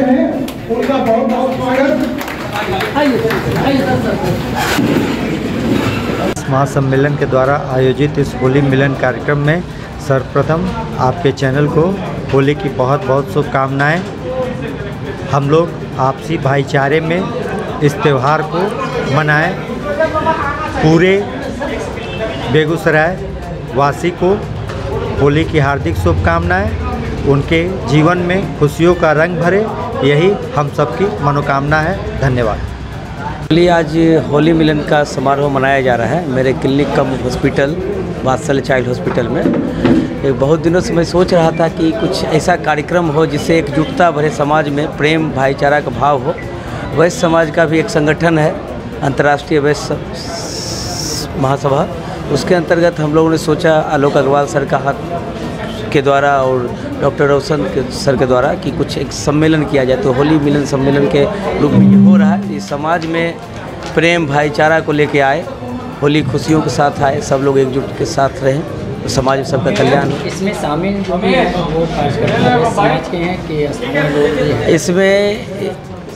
हैं उनका बहुत बहुत स्वागत। महासम्मेलन के द्वारा आयोजित इस होली मिलन कार्यक्रम में सर्वप्रथम आपके चैनल को होली की बहुत बहुत शुभकामनाएं। हम लोग आपसी भाईचारे में इस त्यौहार को मनाएं। पूरे बेगूसराय वासी को होली की हार्दिक शुभकामनाएं। उनके जीवन में खुशियों का रंग भरे, यही हम सबकी मनोकामना है। धन्यवाद। आज होली मिलन का समारोह मनाया जा रहा है मेरे clinic cum hospital Vatsalya child hospital में। एक बहुत दिनों से मैं सोच रहा था कि कुछ ऐसा कार्यक्रम हो जिससे एकजुटता भरे समाज में प्रेम भाईचारा का भाव हो। वैश्य समाज का भी एक संगठन है अंतर्राष्ट्रीय वैश्य महासभा, उसके अंतर्गत हम लोगों ने सोचा आलोक अग्रवाल सर का हाथ के द्वारा और डॉक्टर रोशन सर के द्वारा कि कुछ एक सम्मेलन किया जाए। तो होली मिलन सम्मेलन के रूप में ये हो रहा है। इस समाज में प्रेम भाईचारा को लेके आए, होली खुशियों के साथ आए, सब लोग एकजुट के साथ रहें तो समाज में सबका कल्याण हो। इसमें शामिल जो भी है वो खासकर समाज के हैं कि स्थानीय लोग भी हैं? इसमें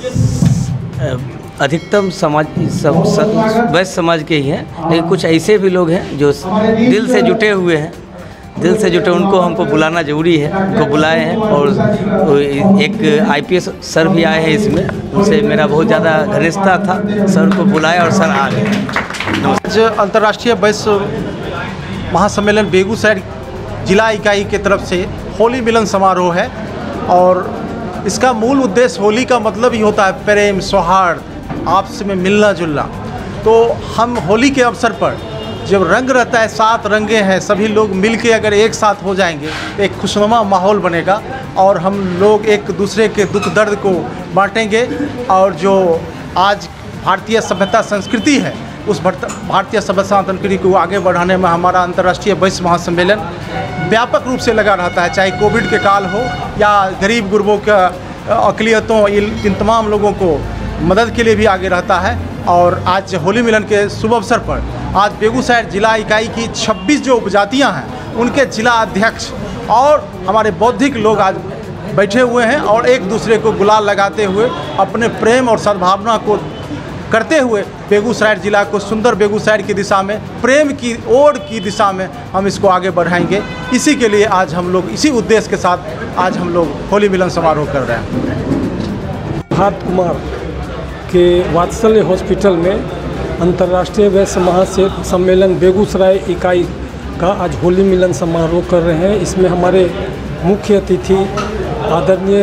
अधिकतम समाज सब वैश्य समाज के ही हैं, लेकिन कुछ ऐसे भी लोग हैं जो दिल से जुटे हुए हैं। दिल से जुटे उनको हमको बुलाना ज़रूरी है, उनको बुलाए हैं। और एक IPS सर भी आए हैं इसमें, उनसे मेरा बहुत ज़्यादा घनिष्ठता था। सर को बुलाया और सर आ गए। आज अंतर्राष्ट्रीय वैश्य महासम्मेलन बेगूसराय जिला इकाई की तरफ से होली मिलन समारोह है और इसका मूल उद्देश्य होली का मतलब ही होता है प्रेम सौहार्द, आपस में मिलना जुलना। तो हम होली के अवसर पर जब रंग रहता है, 7 रंगे हैं, सभी लोग मिलके अगर एक साथ हो जाएंगे तो एक खुशनुमा माहौल बनेगा और हम लोग एक दूसरे के दुख दर्द को बांटेंगे। और जो आज भारतीय सभ्यता संस्कृति है, उस भारतीय सभ्यता संस्कृति को आगे बढ़ाने में हमारा अंतर्राष्ट्रीय वैश्य महासम्मेलन व्यापक रूप से लगा रहता है। चाहे कोविड के काल हो या गरीब गुरबों का अक़लियतों, इन तमाम लोगों को मदद के लिए भी आगे रहता है। और आज होली मिलन के शुभ अवसर पर आज बेगूसराय जिला इकाई की 26 जो उपजातियां हैं उनके जिला अध्यक्ष और हमारे बौद्धिक लोग आज बैठे हुए हैं और एक दूसरे को गुलाल लगाते हुए अपने प्रेम और सद्भावना को करते हुए बेगूसराय जिला को सुंदर बेगूसराय की दिशा में, प्रेम की ओर की दिशा में हम इसको आगे बढ़ाएंगे। इसी के लिए आज हम लोग इसी उद्देश्य के साथ आज हम लोग होली मिलन समारोह कर रहे हैं। प्रभात कुमार के वात्सल्य हॉस्पिटल में अंतर्राष्ट्रीय वैश्य महासम्मेलन बेगूसराय इकाई का आज होली मिलन समारोह कर रहे हैं। इसमें हमारे मुख्य अतिथि आदरणीय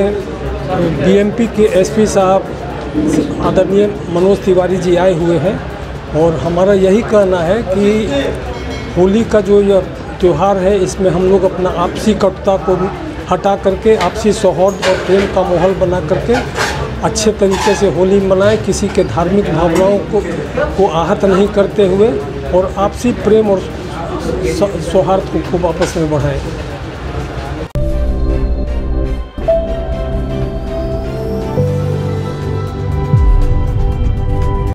BMP के SP साहब आदरणीय मनोज तिवारी जी आए हुए हैं और हमारा यही कहना है कि होली का जो यह त्यौहार है इसमें हम लोग अपना आपसी कटुता को हटा करके आपसी सौहार्द और प्रेम का माहौल बना करके अच्छे तरीके से होली मनाएं, किसी के धार्मिक भावनाओं को आहत नहीं करते हुए और आपसी प्रेम और सौहार्द को खूब आपस में बढ़ाएं।